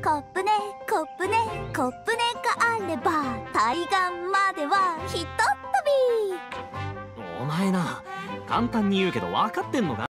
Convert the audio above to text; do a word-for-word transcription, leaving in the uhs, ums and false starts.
コップねコップねコップねがあれば対岸まではひとっ飛び。 お前な、簡単に言うけど分かってんのか？